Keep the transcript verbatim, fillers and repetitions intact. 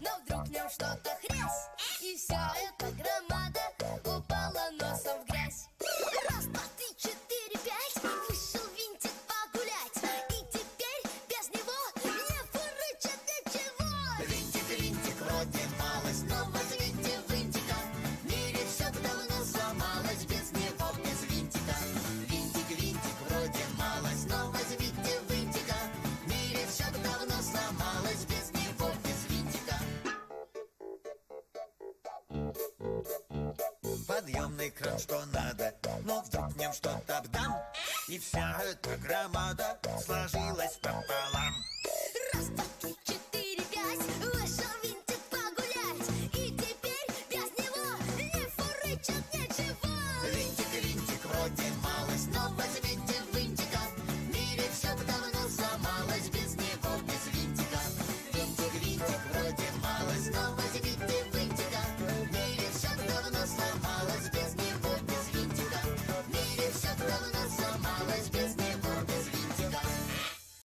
но вдруг в нем что-то хрясь, и вся эта громада упала носом в грязь. Раз, два, три, четыре, пять, вышел Винтик погулять, и теперь без него мне фурычат ничего. Винтик, Винтик, вроде малость, но возьмите Винтика. В мире все давно сломалось без него, без Винтика. Винтик, Винтик, вроде малость, но возьмите Винтика. В мире все давно сломалось без него, без Винтика. Подъемный кран, что надо, но вдруг в нем что-то бдам, и вся эта громада сложилась пополам.